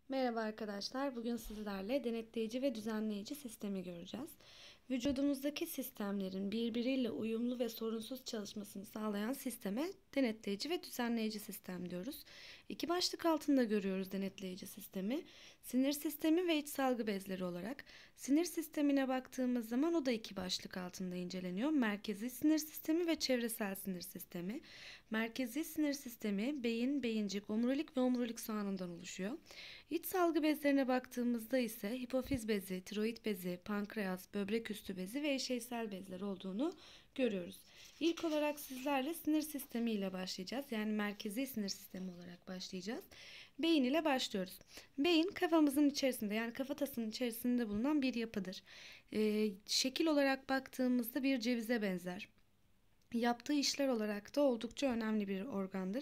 Merhaba arkadaşlar. Bugün sizlerle denetleyici ve düzenleyici sistemi göreceğiz. Vücudumuzdaki sistemlerin birbiriyle uyumlu ve sorunsuz çalışmasını sağlayan sisteme denetleyici ve düzenleyici sistem diyoruz. İki başlık altında görüyoruz denetleyici sistemi. Sinir sistemi ve iç salgı bezleri olarak. Sinir sistemine baktığımız zaman o da iki başlık altında inceleniyor. Merkezi sinir sistemi ve çevresel sinir sistemi. Merkezi sinir sistemi beyin, beyincik, omurilik ve omurilik soğanından oluşuyor. İç salgı bezlerine baktığımızda ise hipofiz bezi, tiroid bezi, pankreas, böbrek üstü bezi ve eşeysel bezler olduğunu görüyoruz. İlk olarak sizlerle sinir sistemi ile başlayacağız. Yani merkezi sinir sistemi olarak başlayacağız. Beyin ile başlıyoruz. Beyin kafamızın içerisinde, yani kafatasının içerisinde bulunan bir yapıdır. Şekil olarak baktığımızda bir cevize benzer. Yaptığı işler olarak da oldukça önemli bir organdır.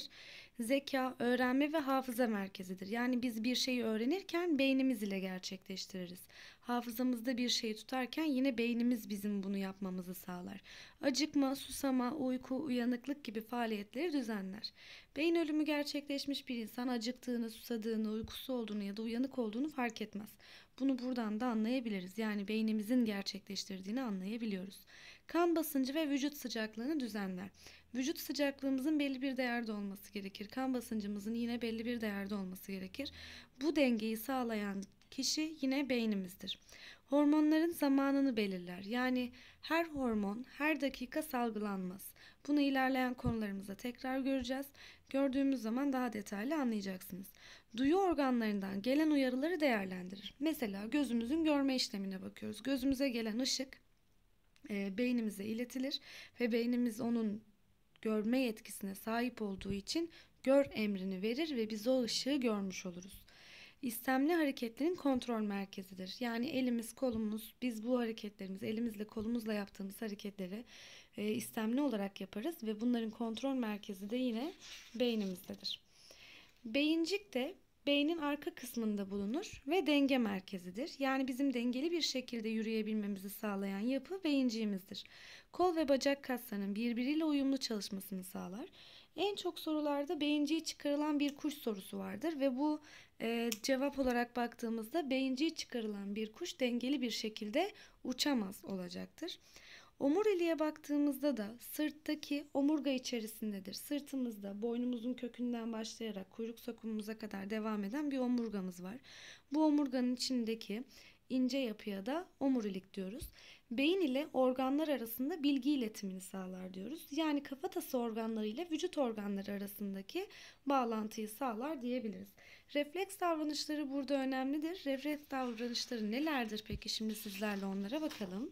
Zeka, öğrenme ve hafıza merkezidir. Yani biz bir şeyi öğrenirken beynimiz ile gerçekleştiririz. Hafızamızda bir şeyi tutarken yine beynimiz bizim bunu yapmamızı sağlar. Acıkma, susama, uyku, uyanıklık gibi faaliyetleri düzenler. Beyin ölümü gerçekleşmiş bir insan acıktığını, susadığını, uykusu olduğunu ya da uyanık olduğunu fark etmez. Bunu buradan da anlayabiliriz. Yani beynimizin gerçekleştirdiğini anlayabiliyoruz. Kan basıncı ve vücut sıcaklığını düzenler. Vücut sıcaklığımızın belli bir değerde olması gerekir. Kan basıncımızın yine belli bir değerde olması gerekir. Bu dengeyi sağlayan kişi yine beynimizdir. Hormonların zamanını belirler. Yani her hormon her dakika salgılanmaz. Bunu ilerleyen konularımızda tekrar göreceğiz. Gördüğümüz zaman daha detaylı anlayacaksınız. Duyu organlarından gelen uyarıları değerlendirir. Mesela gözümüzün görme işlemine bakıyoruz. Gözümüze gelen ışık beynimize iletilir ve beynimiz onun görme yetkisine sahip olduğu için gör emrini verir ve biz o ışığı görmüş oluruz. İstemli hareketlerin kontrol merkezidir. Yani elimiz, kolumuz, biz bu hareketlerimizi elimizle, kolumuzla yaptığımız hareketleri istemli olarak yaparız ve bunların kontrol merkezi de yine beynimizdedir. Beyincik de beynin arka kısmında bulunur ve denge merkezidir. Yani bizim dengeli bir şekilde yürüyebilmemizi sağlayan yapı beyinciğimizdir. Kol ve bacak kaslarının birbiriyle uyumlu çalışmasını sağlar. En çok sorularda beyinciği çıkarılan bir kuş sorusu vardır ve bu cevap olarak baktığımızda beyinciği çıkarılan bir kuş dengeli bir şekilde uçamaz olacaktır. Omuriliğe baktığımızda da sırttaki omurga içerisindedir. Sırtımızda boynumuzun kökünden başlayarak kuyruk sokumumuza kadar devam eden bir omurgamız var. Bu omurganın içindeki ince yapıya da omurilik diyoruz. Beyin ile organlar arasında bilgi iletimini sağlar diyoruz. Yani kafatası organları ile vücut organları arasındaki bağlantıyı sağlar diyebiliriz. Refleks davranışları burada önemlidir. Refleks davranışları nelerdir peki? Şimdi sizlerle onlara bakalım.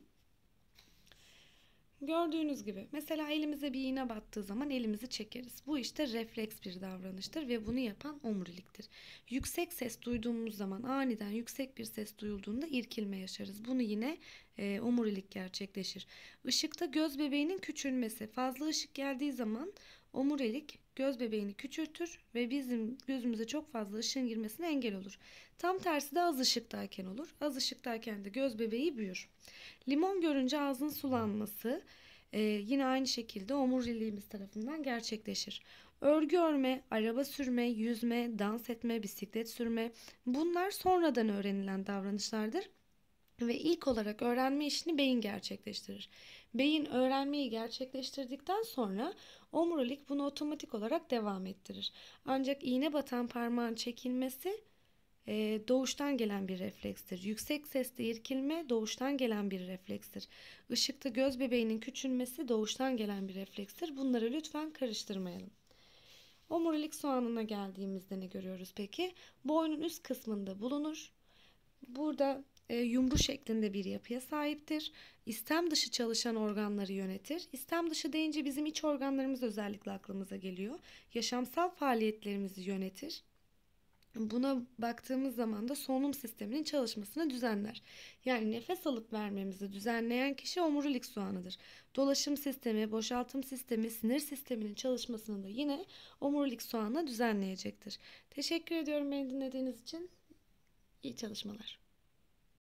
Gördüğünüz gibi mesela elimize bir iğne battığı zaman elimizi çekeriz. Bu işte refleks bir davranıştır ve bunu yapan omuriliktir. Yüksek ses duyduğumuz zaman aniden yüksek bir ses duyulduğunda irkilme yaşarız. Bunu yine omurilik gerçekleşir. Işıkta göz bebeğinin küçülmesi. Fazla ışık geldiği zaman omurilik göz bebeğini küçültür ve bizim gözümüze çok fazla ışığın girmesine engel olur. Tam tersi de az ışıktayken olur. Az ışıktayken de göz bebeği büyür. Limon görünce ağzın sulanması yine aynı şekilde omuriliğimiz tarafından gerçekleşir. Örgü örme, araba sürme, yüzme, dans etme, bisiklet sürme bunlar sonradan öğrenilen davranışlardır. Ve ilk olarak öğrenme işini beyin gerçekleştirir. Beyin öğrenmeyi gerçekleştirdikten sonra omurilik bunu otomatik olarak devam ettirir. Ancak iğne batan parmağın çekilmesi doğuştan gelen bir reflekstir. Yüksek sesle irkilme doğuştan gelen bir reflekstir. Işıkta göz bebeğinin küçülmesi doğuştan gelen bir reflekstir. Bunları lütfen karıştırmayalım. Omurilik soğanına geldiğimizde ne görüyoruz peki? Boynun üst kısmında bulunur. Burada yumru şeklinde bir yapıya sahiptir. İstem dışı çalışan organları yönetir. İstem dışı deyince bizim iç organlarımız özellikle aklımıza geliyor. Yaşamsal faaliyetlerimizi yönetir. Buna baktığımız zaman da solunum sisteminin çalışmasını düzenler. Yani nefes alıp vermemizi düzenleyen kişi omurilik soğanıdır. Dolaşım sistemi, boşaltım sistemi, sinir sisteminin çalışmasını da yine omurilik soğanla düzenleyecektir. Teşekkür ediyorum beni dinlediğiniz için. İyi çalışmalar.